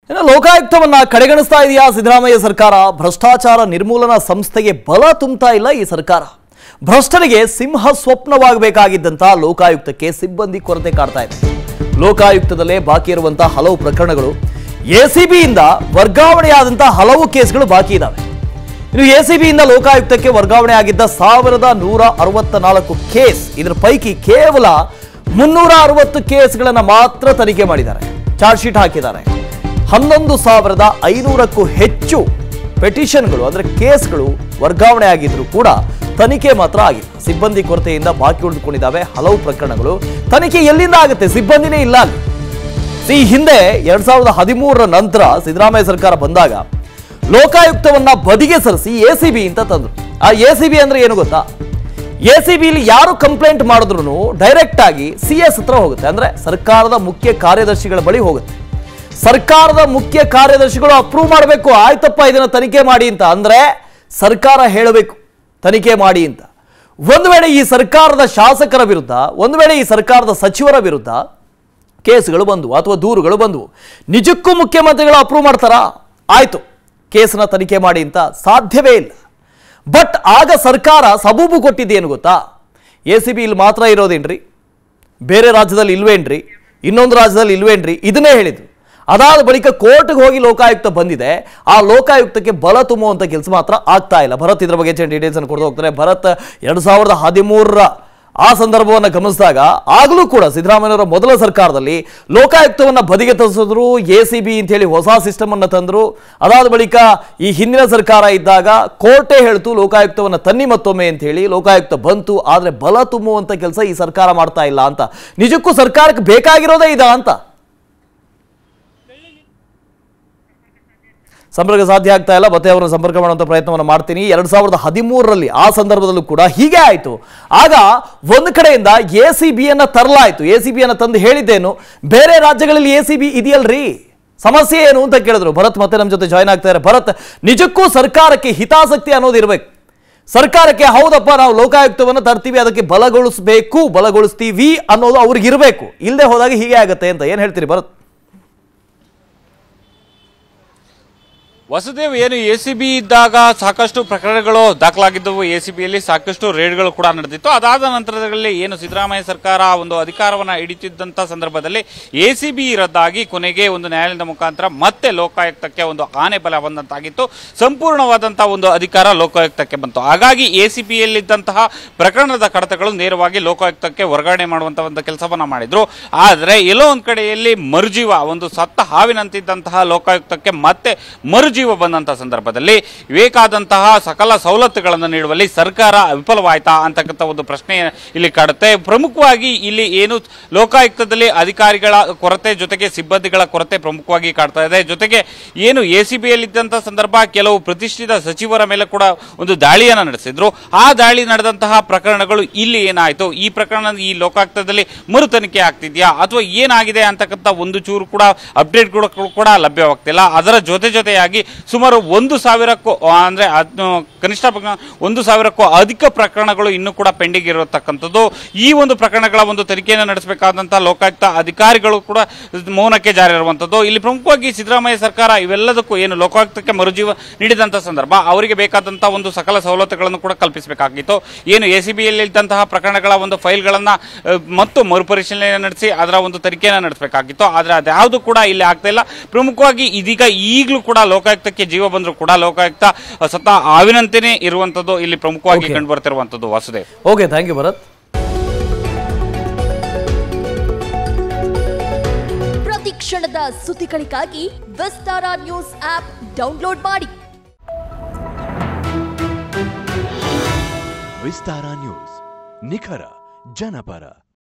ಇನ್ನು ಲೋಕಾಯುಕ್ತವನ್ನ ಕಡೆಗಣಿಸ್ತಾ ಇದೆಯಾ ಸಿದ್ದರಾಮಯ್ಯ ಸರ್ಕಾರ? ಭ್ರಷ್ಟಾಚಾರ ನಿರ್ಮೂಲನಾ ಸಂಸ್ಥೆಗೆ ಬಲ ತುಂಬುತ್ತಾ ಇಲ್ಲ ಈ ಸರ್ಕಾರ. ಭ್ರಷ್ಟರಿಗೆ ಸಿಂಹ ಸ್ವಪ್ನವಾಗಬೇಕಾಗಿದ್ದಂತ ಲೋಕಾಯುಕ್ತಕ್ಕೆ ಸಿಬ್ಬಂದಿ ಕೊರತೆ ಕಾಡ್ತಾ ಇದೆ. ಲೋಕಾಯುಕ್ತದಲ್ಲೇ ಬಾಕಿ ಇರುವಂತಹ ಹಲವು ಪ್ರಕರಣಗಳು, ಎಸಿಬಿಯಿಂದ ವರ್ಗಾವಣೆಯಾದಂತಹ ಹಲವು ಕೇಸ್ಗಳು ಬಾಕಿ ಇದ್ದಾವೆ. ಇನ್ನು ಎಸಿಬಿಯಿಂದ ಲೋಕಾಯುಕ್ತಕ್ಕೆ ವರ್ಗಾವಣೆ ಆಗಿದ್ದ 1164 ಕೇಸ್, ಇದರ ಪೈಕಿ ಕೇವಲ 360 ಕೇಸ್ಗಳನ್ನು ಮಾತ್ರ ತನಿಖೆ ಮಾಡಿದ್ದಾರೆ, ಚಾರ್ಜ್ ಶೀಟ್ ಹಾಕಿದ್ದಾರೆ. 11,500ಕ್ಕೂ ಹೆಚ್ಚು ಪೆಟಿಷನ್ಗಳು ಅಂದ್ರೆ ಕೇಸ್ಗಳು ವರ್ಗಾವಣೆ ಆಗಿದ್ರು ಕೂಡ ತನಿಖೆ ಮಾತ್ರ ಆಗಿಲ್ಲ. ಸಿಬ್ಬಂದಿ ಕೊರತೆಯಿಂದ ಬಾಕಿ ಉಳಿದುಕೊಂಡಿದ್ದಾವೆ ಹಲವು ಪ್ರಕರಣಗಳು. ತನಿಖೆ ಎಲ್ಲಿಂದ ಆಗುತ್ತೆ? ಸಿಬ್ಬಂದಿನೇ ಇಲ್ಲ ಅಲ್ಲಿ. ಈ ಹಿಂದೆ 2013ರ ನಂತರ ಸಿದ್ದರಾಮಯ್ಯ ಸರ್ಕಾರ ಬಂದಾಗ ಲೋಕಾಯುಕ್ತವನ್ನ ಬದಿಗೆ ಸರಿಸಿ ಎಸಿಬಿ ಅಂತ ತಂದ್ರು. ಆ ಎಸಿಬಿ ಅಂದ್ರೆ ಏನು ಗೊತ್ತಾ? ಎಸಿಬಿಲಿ ಯಾರು ಕಂಪ್ಲೇಂಟ್ ಮಾಡಿದ್ರು ಡೈರೆಕ್ಟ್ ಆಗಿ ಸಿಎಸ್ ಹತ್ರ ಹೋಗುತ್ತೆ, ಅಂದ್ರೆ ಸರ್ಕಾರದ ಮುಖ್ಯ ಕಾರ್ಯದರ್ಶಿಗಳ ಬಳಿ ಹೋಗುತ್ತೆ. ಸರ್ಕಾರದ ಮುಖ್ಯ ಕಾರ್ಯದರ್ಶಿಗಳು ಅಪ್ರೂವ್ ಮಾಡಬೇಕು, ಆಯ್ತಪ್ಪ ಇದನ್ನ ತನಿಖೆ ಮಾಡಿ ಅಂತ. ಅಂದ್ರೆ ಸರ್ಕಾರ ಹೇಳಬೇಕು ತನಿಖೆ ಮಾಡಿ ಅಂತ. ಒಂದು ವೇಳೆ ಈ ಸರ್ಕಾರದ ಶಾಸಕರ ವಿರುದ್ಧ, ಒಂದು ವೇಳೆ ಈ ಸರ್ಕಾರದ ಸಚಿವರ ವಿರುದ್ಧ ಕೇಸ್ಗಳು ಬಂದವು ಅಥವಾ ದೂರುಗಳು ಬಂದವು, ನಿಜಕ್ಕೂ ಮುಖ್ಯಮಂತ್ರಿಗಳು ಅಪ್ರೂವ್ ಮಾಡ್ತಾರಾ? ಆಯ್ತು ಕೇಸ್ನ ತನಿಖೆ ಮಾಡಿ ಅಂತ ಸಾಧ್ಯವೇ ಇಲ್ಲ. ಬಟ್ ಆಗ ಸರ್ಕಾರ ಸಬೂಬು ಕೊಟ್ಟಿದ್ದೇನು ಗೊತ್ತಾ? ಎಸಿಬಿ ಇಲ್ಲಿ ಮಾತ್ರ ಇರೋದೇನ್ರಿ, ಬೇರೆ ರಾಜ್ಯದಲ್ಲಿ ಇಲ್ವೇನ್ರಿ, ಇನ್ನೊಂದು ರಾಜ್ಯದಲ್ಲಿ ಇಲ್ವೇನ್ರಿ, ಇದನ್ನೇ ಹೇಳಿದ್ರು. ಅದಾದ ಬಳಿಕ ಕೋರ್ಟ್ಗೆ ಹೋಗಿ ಲೋಕಾಯುಕ್ತ ಬಂದಿದೆ. ಆ ಲೋಕಾಯುಕ್ತಕ್ಕೆ ಬಲ ತುಂಬುವಂತ ಕೆಲಸ ಮಾತ್ರ ಆಗ್ತಾ ಇಲ್ಲ. ಭರತ್ ಇದ್ರ ಬಗ್ಗೆ ಡೀಟೇಲ್ಸ್ ಅನ್ನು ಕೊಡ್ತಾ ಹೋಗ್ತಾರೆ. ಭರತ್, 2013ರ ಆ ಸಂದರ್ಭವನ್ನು ಗಮನಿಸಿದಾಗ ಆಗಲೂ ಕೂಡ ಸಿದ್ದರಾಮಯ್ಯನವರ ಮೊದಲ ಸರ್ಕಾರದಲ್ಲಿ ಲೋಕಾಯುಕ್ತವನ್ನ ಬದಿಗೆ ತರಿಸಿದ್ರು, ಎಸಿಬಿ ಅಂತ ಹೇಳಿ ಹೊಸ ಸಿಸ್ಟಮ್ ಅನ್ನ ತಂದ್ರು. ಅದಾದ ಬಳಿಕ ಈ ಹಿಂದಿನ ಸರ್ಕಾರ ಇದ್ದಾಗ ಕೋರ್ಟೇ ಹೇಳ್ತು ಲೋಕಾಯುಕ್ತವನ್ನ ತನ್ನಿ ಮತ್ತೊಮ್ಮೆ ಅಂತ ಹೇಳಿ. ಲೋಕಾಯುಕ್ತ ಬಂತು, ಆದ್ರೆ ಬಲ ತುಂಬುವಂತ ಕೆಲಸ ಈ ಸರ್ಕಾರ ಮಾಡ್ತಾ ಇಲ್ಲ ಅಂತ. ನಿಜಕ್ಕೂ ಸರ್ಕಾರಕ್ಕೆ ಬೇಕಾಗಿರೋದೇ ಇದಾ ಅಂತ? ಸಂಪರ್ಕ ಸಾಧ್ಯ ಆಗ್ತಾ ಇಲ್ಲ. ಮತ್ತೆ ಅವರನ್ನು ಸಂಪರ್ಕ ಮಾಡುವಂತ ಪ್ರಯತ್ನವನ್ನು ಮಾಡ್ತೀನಿ. 2013ರಲ್ಲಿ ಆ ಸಂದರ್ಭದಲ್ಲೂ ಕೂಡ ಹೀಗೆ ಆಯ್ತು. ಆಗ ಒಂದು ಕಡೆಯಿಂದ ಎಸಿಬಿಯನ್ನ ತರಲಾಯ್ತು. ಎಸಿಬಿಯನ್ನ ತಂದು ಹೇಳಿದ್ದೇನು, ಬೇರೆ ರಾಜ್ಯಗಳಲ್ಲಿ ಎಸಿಬಿ ಇದೆಯಲ್ರಿ, ಸಮಸ್ಯೆ ಏನು ಅಂತ ಕೇಳಿದ್ರು. ಭರತ್ ಮತ್ತೆ ನಮ್ಮ ಜೊತೆ ಜಾಯ್ನ್ ಆಗ್ತಾರೆ. ಭರತ್, ನಿಜಕ್ಕೂ ಸರ್ಕಾರಕ್ಕೆ ಹಿತಾಸಕ್ತಿ ಅನ್ನೋದು ಇರಬೇಕು. ಸರ್ಕಾರಕ್ಕೆ ಹೌದಪ್ಪ ನಾವು ಲೋಕಾಯುಕ್ತವನ್ನು ತರ್ತೀವಿ, ಅದಕ್ಕೆ ಬಲಗೊಳಿಸ್ತೀವಿ ಅನ್ನೋದು ಅವ್ರಿಗೆ ಇರಬೇಕು. ಇಲ್ಲದೆ ಹೋದಾಗ ಹೀಗೆ ಆಗತ್ತೆ ಅಂತ ಏನ್ ಹೇಳ್ತೀರಿ ಭರತ್? ವಸುದೇವ್, ಏನು ಎಸಿಬಿ ಇದ್ದಾಗ ಸಾಕಷ್ಟು ಪ್ರಕರಣಗಳು ದಾಖಲಾಗಿದ್ದವು, ಎಸಿಬಿಯಲ್ಲಿ ಸಾಕಷ್ಟು ರೇಡ್ಗಳು ಕೂಡ ನಡೆದಿತ್ತು. ಅದಾದ ನಂತರದಲ್ಲಿ ಏನು ಸಿದ್ದರಾಮಯ್ಯ ಸರ್ಕಾರ ಒಂದು ಅಧಿಕಾರವನ್ನು ಹಿಡಿತಿದ್ದಂಥ ಸಂದರ್ಭದಲ್ಲಿ ಎಸಿಬಿ ರದ್ದಾಗಿ ಕೊನೆಗೆ ಒಂದು ನ್ಯಾಯಾಲಯದ ಮುಖಾಂತರ ಮತ್ತೆ ಲೋಕಾಯುಕ್ತಕ್ಕೆ ಒಂದು ಆನೆ ಬಲ ಬಂದಂತಾಗಿತ್ತು. ಸಂಪೂರ್ಣವಾದಂತಹ ಒಂದು ಅಧಿಕಾರ ಲೋಕಾಯುಕ್ತಕ್ಕೆ ಬಂತು. ಹಾಗಾಗಿ ಎಸಿಬಿಯಲ್ಲಿದ್ದಂತಹ ಪ್ರಕರಣದ ಕಡತಗಳು ನೇರವಾಗಿ ಲೋಕಾಯುಕ್ತಕ್ಕೆ ವರ್ಗಾವಣೆ ಮಾಡುವಂತಹ ಒಂದು ಕೆಲಸವನ್ನ ಮಾಡಿದ್ರು. ಆದರೆ ಎಲ್ಲೋ ಒಂದು ಕಡೆಯಲ್ಲಿ ಮರುಜೀವ, ಒಂದು ಸತ್ತ ಹಾವಿನಂತಿದ್ದಂತಹ ಲೋಕಾಯುಕ್ತಕ್ಕೆ ಮತ್ತೆ ಮರುಜೀವ ಬಂದಂತಹ ಸಂದರ್ಭದಲ್ಲಿ ಬೇಕಾದಂತಹ ಸಕಲ ಸವಲತ್ತುಗಳನ್ನು ನೀಡುವಲ್ಲಿ ಸರ್ಕಾರ ವಿಫಲವಾಯ್ತಾ ಅಂತಕ್ಕಂಥ ಒಂದು ಪ್ರಶ್ನೆ ಇಲ್ಲಿ ಕಾಡುತ್ತೆ. ಪ್ರಮುಖವಾಗಿ ಇಲ್ಲಿ ಏನು ಲೋಕಾಯುಕ್ತದಲ್ಲಿ ಅಧಿಕಾರಿಗಳ ಕೊರತೆ ಜೊತೆಗೆ ಸಿಬ್ಬಂದಿಗಳ ಕೊರತೆ ಪ್ರಮುಖವಾಗಿ ಕಾಡ್ತಾ ಇದೆ. ಜೊತೆಗೆ ಏನು ಎಸಿಬಿಯಲ್ಲಿದ್ದಂತಹ ಸಂದರ್ಭ ಕೆಲವು ಪ್ರತಿಷ್ಠಿತ ಸಚಿವರ ಮೇಲೆ ಕೂಡ ಒಂದು ದಾಳಿಯನ್ನು ನಡೆಸಿದ್ರು. ಆ ದಾಳಿ ನಡೆದಂತಹ ಪ್ರಕರಣಗಳು ಇಲ್ಲಿ ಏನಾಯ್ತು, ಈ ಪ್ರಕರಣ ಈ ಲೋಕಾಯುಕ್ತದಲ್ಲಿ ಮರು ತನಿಖೆ ಆಗ್ತಿದ್ಯಾ ಅಥವಾ ಏನಾಗಿದೆ ಅಂತಕ್ಕಂಥ ಒಂದು ಚೂರು ಕೂಡ ಅಪ್ಡೇಟ್ ಕೂಡ ಲಭ್ಯವಾಗ್ತಿಲ್ಲ. ಅದರ ಜೊತೆಯಾಗಿ ಸುಮಾರು 1,000ಕ್ಕೂ ಅಂದ್ರೆ ಕನಿಷ್ಠ 1,000ಕ್ಕೂ ಅಧಿಕ ಪ್ರಕರಣಗಳು ಇನ್ನೂ ಕೂಡ ಪೆಂಡಿಂಗ್ ಇರತಕ್ಕಂಥದ್ದು. ಈ ಒಂದು ಪ್ರಕರಣಗಳ ಒಂದು ತನಿಖೆಯನ್ನು ನಡೆಸಬೇಕಾದಂತಹ ಲೋಕಾಯುಕ್ತ ಅಧಿಕಾರಿಗಳು ಕೂಡ ಮೌನಕ್ಕೆ ಜಾರಿ ಇರುವಂತದ್ದು. ಇಲ್ಲಿ ಪ್ರಮುಖವಾಗಿ ಸಿದ್ದರಾಮಯ್ಯ ಸರ್ಕಾರ ಇವೆಲ್ಲದಕ್ಕೂ ಏನು ಲೋಕಾಯುಕ್ತಕ್ಕೆ ಮರುಜೀವ ನೀಡಿದಂತಹ ಸಂದರ್ಭ ಅವರಿಗೆ ಬೇಕಾದಂತಹ ಒಂದು ಸಕಲ ಸವಲತ್ತುಗಳನ್ನು ಕೂಡ ಕಲ್ಪಿಸಬೇಕಾಗಿತ್ತು. ಏನು ಎಸಿಬಿಯಲ್ಲಿ ಇದ್ದಂತಹ ಪ್ರಕರಣಗಳ ಒಂದು ಫೈಲ್ಗಳನ್ನ ಮತ್ತು ಮರುಪರಿಶೀಲನೆ ನಡೆಸಿ ಅದರ ಒಂದು ತನಿಖೆಯನ್ನು ನಡೆಸಬೇಕಾಗಿತ್ತು. ಆದ್ರೆ ಅದ್ಯಾವುದು ಕೂಡ ಇಲ್ಲಿ ಆಗ್ತಾ ಇಲ್ಲ. ಪ್ರಮುಖವಾಗಿ ಇದೀಗ ಈಗಲೂ ಕೂಡ ಲೋಕಾಯುಕ್ತಕ್ಕೆ ಜೀವ ಬಂದರೂ ಕೂಡ ಲೋಕಾಯುಕ್ತ ಸತ ಆವಿನಂತೆಯೇ ಇರುವಂತದ್ದು ಇಲ್ಲಿ ಪ್ರಮುಖವಾಗಿ ಕಂಡು ಬರ್ತಿರುವಂತದ್ದು. Vasudev, okay, thank you Bharat. ಪ್ರತಿ ಕ್ಷಣದ ಸುದ್ದಿಗಳಿಗಾಗಿ ವಿಸ್ತಾರ ನ್ಯೂಸ್ ಆಪ್ ಡೌನ್ಲೋಡ್ ಮಾಡಿ. ವಿಸ್ತಾರ ನ್ಯೂಸ್, ನಿಖರ ಜನಪರ.